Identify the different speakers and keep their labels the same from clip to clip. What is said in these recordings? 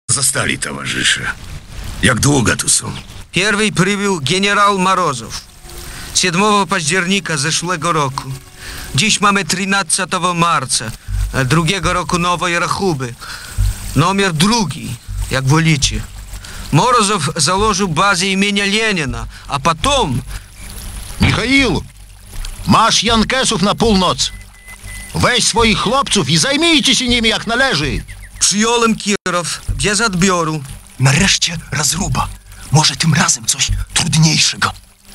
Speaker 1: Zastali towarzysze. Jak długo tu są?
Speaker 2: Pierwszy przybył generał Morozow 7 października zeszłego roku. Dziś mamy 13 marca, drugiego roku nowej rachuby. Numer drugi, jak wolicie. Morozow założył bazę imienia Lenina, a potem...
Speaker 3: Michailu, masz Jankesów na północ. Weź swoich chłopców i zajmijcie się nimi jak należy.
Speaker 2: Przyjąłem Kirów, bez odbioru.
Speaker 4: Nareszcie rozruba. Może tym razem coś trudniejszego.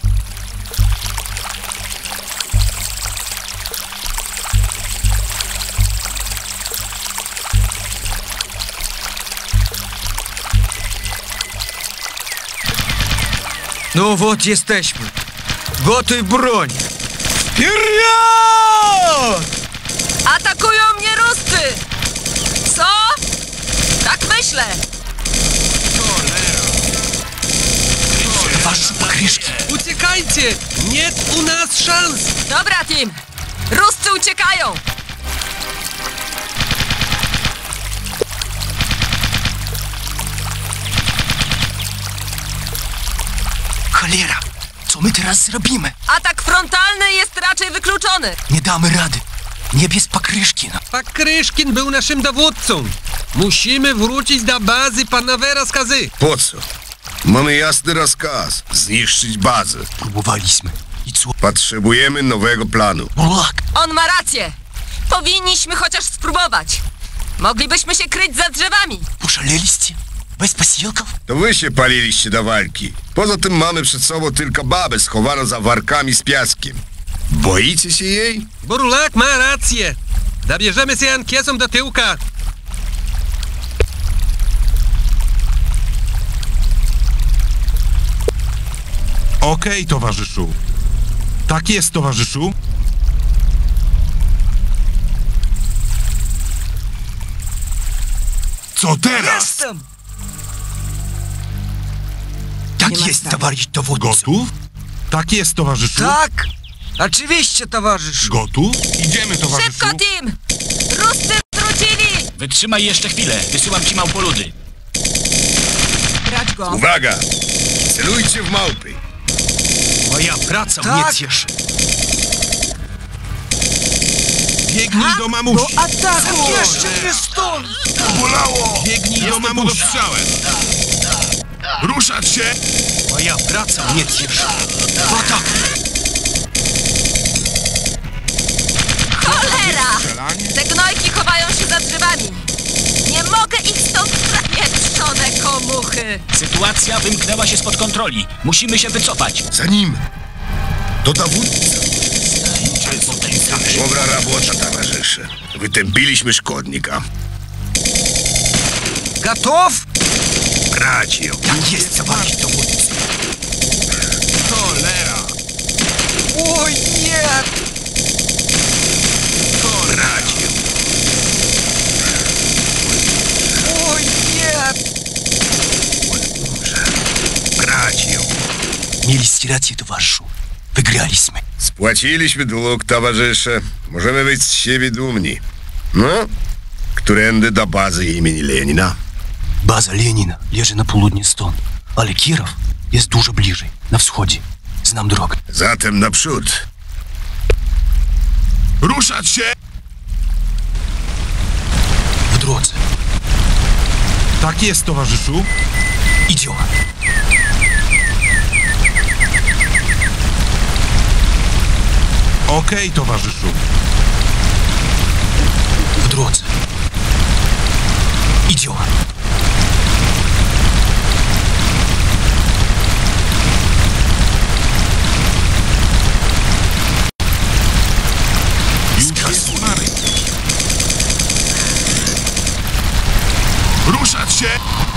Speaker 2: No вот jesteśmy. Gotuj broń. Wперед!
Speaker 5: Atakują mnie Ruscy! Co? Tak myślę.
Speaker 4: Towarzyszu Pokryszki.
Speaker 6: Uciekajcie! Nie u nas szans!
Speaker 5: Dobra, Tim. Ruscy uciekają.
Speaker 4: Cholera! Co my teraz zrobimy?
Speaker 5: Atak frontalny jest raczej wykluczony.
Speaker 4: Nie damy rady. Nie bez Pokryszkina.
Speaker 6: Pakryszkin był naszym dowódcą. Musimy wrócić do bazy panowe rozkazy.
Speaker 1: Po co? Mamy jasny rozkaz. Zniszczyć bazę.
Speaker 4: Próbowaliśmy. I co?
Speaker 1: Potrzebujemy nowego planu.
Speaker 4: Burlak!
Speaker 5: On ma rację. Powinniśmy chociaż spróbować. Moglibyśmy się kryć za drzewami.
Speaker 4: Poszaleliście? Bez posiłków?
Speaker 1: To wy się paliliście do walki. Poza tym mamy przed sobą tylko babę schowaną za warkami z piaskiem. Boicie się jej?
Speaker 6: Burlak ma rację. Zabierzemy się Jankiesom do tyłka.
Speaker 7: Okej, towarzyszu. Tak jest, towarzyszu. Co teraz?
Speaker 2: Jestem!
Speaker 4: Tak jest, towarzysz dowódco.
Speaker 7: Gotów? Tak jest, towarzyszu.
Speaker 2: Tak! Oczywiście, towarzyszu.
Speaker 7: Gotów? Idziemy, towarzyszu.
Speaker 5: Szybko, Tim! Ruscy wrócili!
Speaker 8: Wytrzymaj jeszcze chwilę. Wysyłam ci małpoludy.
Speaker 5: Brać go.
Speaker 1: Uwaga! Celujcie w małpy.
Speaker 4: Moja praca
Speaker 2: Tak.
Speaker 4: mnie cieszy.
Speaker 7: Biegnij do mamusi.
Speaker 2: ataku! Zabierzcie mnie stąd!
Speaker 7: Bolało! Biegnij do mamusi. Ruszać się!
Speaker 4: Moja praca mnie cieszy. W atak!
Speaker 5: Cholera! Te gnojki chowają się za drzewami. Nie mogę ich stąd zapieprzone komuchy.
Speaker 8: Sytuacja wymknęła się spod kontroli. Musimy się wycofać.
Speaker 1: Za nim. To dowódca. Dobra robota, towarzysze. Wytępiliśmy szkodnika.
Speaker 2: Gotów?
Speaker 1: Bracie,
Speaker 4: Tak jest, towarzysz dowódco.
Speaker 7: Cholera!
Speaker 2: Ой, нет!
Speaker 1: bracie.
Speaker 2: Ой, нет!
Speaker 1: Bracie.
Speaker 4: Mieliście rację, towarzyszu. Wygraliśmy.
Speaker 1: Spłaciliśmy dług, towarzysze. Możemy być z siebie dumni. No, którędy do bazy imieni Lenina?
Speaker 4: Baza Lenina leży na południe stąd, ale Kirów jest dużo bliżej, na wschodzie. Znam drogę.
Speaker 1: Zatem naprzód.
Speaker 7: Ruszać się!
Speaker 4: W drodze.
Speaker 7: Tak jest, towarzyszu.
Speaker 4: Idziemy.
Speaker 7: Okej, towarzyszu.
Speaker 4: W drodze. Idziemy.
Speaker 7: Ruszać się!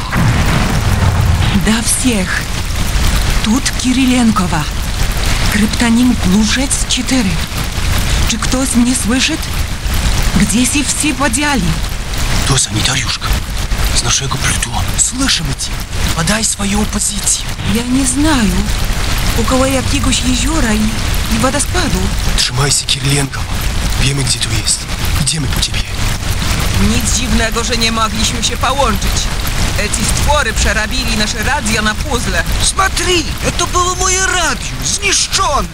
Speaker 9: До всех. Тут Кириленкова. Криптоним Глушец-4. Czy ktoś mnie słyszy? Gdzie się wszyscy podzieli?
Speaker 4: To sanitariuszka z naszego plutonu. Słyszymy cię. Podaj swoją pozycję.
Speaker 9: Ja nie знаю. Około jakiegoś jeziora i wodospadu.
Speaker 4: Trzymaj się, Kirilenkowa. Wiemy, gdzie tu jest. Idziemy po ciebie.
Speaker 9: Nic dziwnego, że nie mogliśmy się połączyć. Ci stwory przerabili nasze radio na puzzle.
Speaker 2: Смотри, это было мое радио, zniszczone.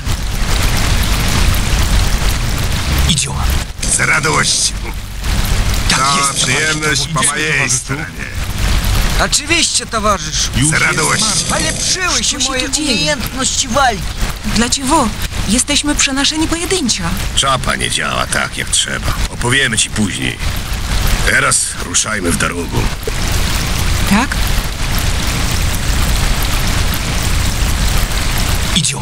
Speaker 4: Идем.
Speaker 1: Z radością.
Speaker 4: Так
Speaker 1: To
Speaker 4: есть,
Speaker 1: przyjemność po
Speaker 7: Towarzyszu.
Speaker 1: mojej stronie.
Speaker 2: Oczywiście, towarzyszu.
Speaker 7: Już
Speaker 1: Z
Speaker 7: jest
Speaker 1: radością.
Speaker 2: Polepszyły się
Speaker 9: Co się
Speaker 2: moje
Speaker 9: tu dzieje?
Speaker 2: umiejętności walki.
Speaker 9: Dlaczego? Jesteśmy przenoszeni pojedynczo.
Speaker 1: Czapa nie działa tak, jak trzeba. Opowiemy ci później. Teraz ruszajmy w drogę.
Speaker 9: Tak?
Speaker 4: Идем.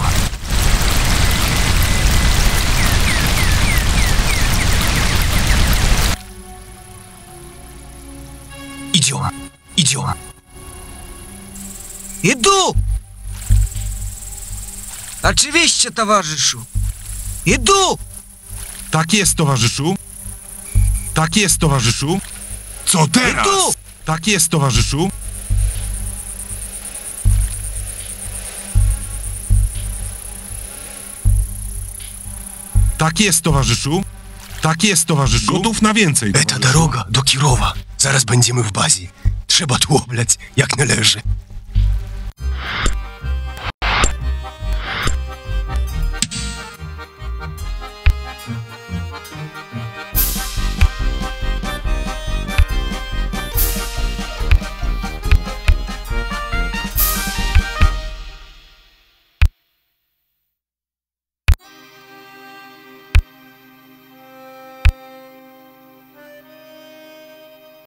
Speaker 4: Идем. Идем.
Speaker 2: Idu! Oczywiście, towarzyszu. Idu!
Speaker 7: Tak jest, towarzyszu. Tak jest, towarzyszu. Co teraz?
Speaker 2: Idu!
Speaker 7: Tak jest, towarzyszu. Tak jest, towarzyszu. Tak jest, towarzyszu. Gotów na więcej,
Speaker 4: Это
Speaker 7: towarzyszu.
Speaker 4: дорога до Кирова. Зараз będziemy w bazie. Trzeba tu oblec jak należy.